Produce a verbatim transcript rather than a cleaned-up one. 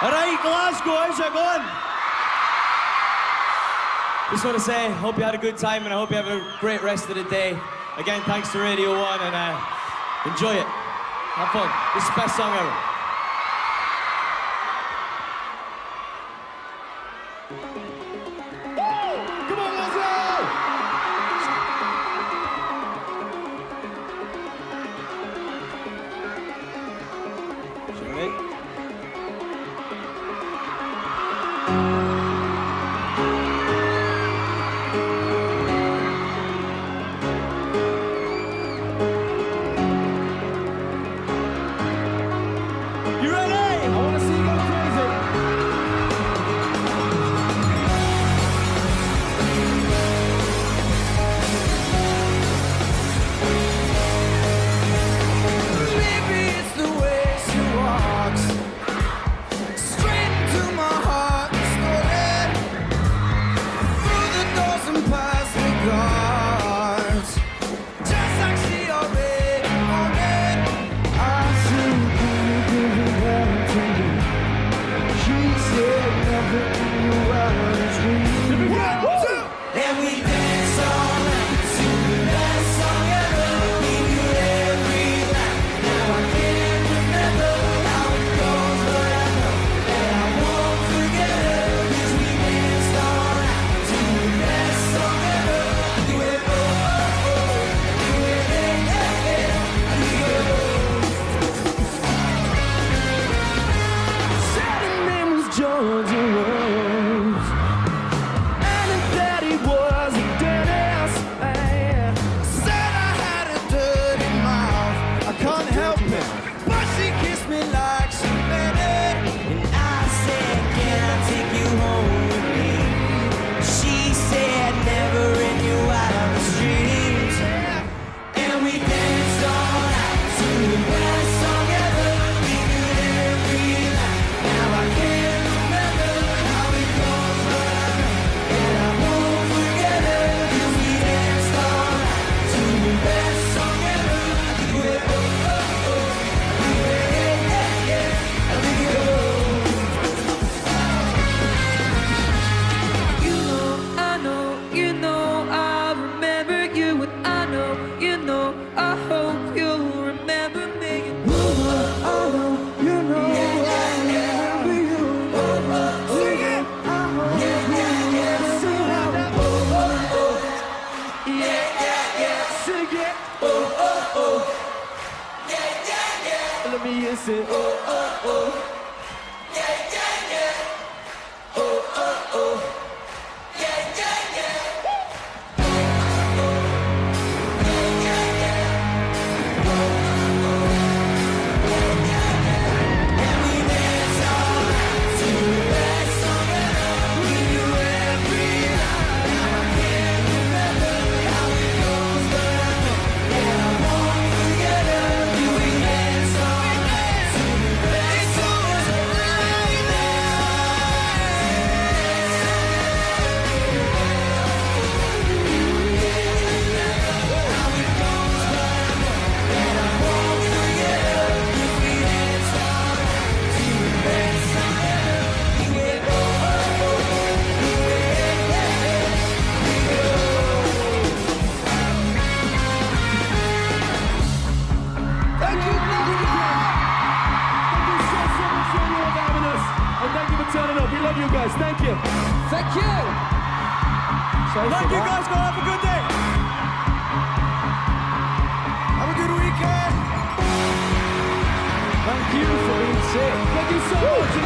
Alright, Glasgow, how's it going? Just want to say, hope you had a good time and I hope you have a great rest of the day. Again, thanks to Radio One and uh, enjoy it. Have fun. This is the best song ever. Come on, Glasgow! Ready? Say, oh, oh, oh. Yeah, yeah, yeah. Oh, oh, oh. Yeah, yeah, yeah. Oh, oh, oh. Yeah, yeah, yeah. Oh, oh, oh. Yeah, yeah, yeah. And we dance all night to the best song ever. We do every night. Now I can't remember how it goes, but I know that I won't forget her. We dance all night to the best song ever. Right now. How it goes, but I know that I won't forget her. We dance all night to the best song ever. Yeah, oh, oh, oh. Yeah, yeah, yeah. Thank you, Glasgow! Thank you so, so much for you for having us. And thank you for turning up. We love you guys. Thank you. Thank you. Thank you guys, go have a good day. Have a good weekend. Thank you for being sick. Thank you so much.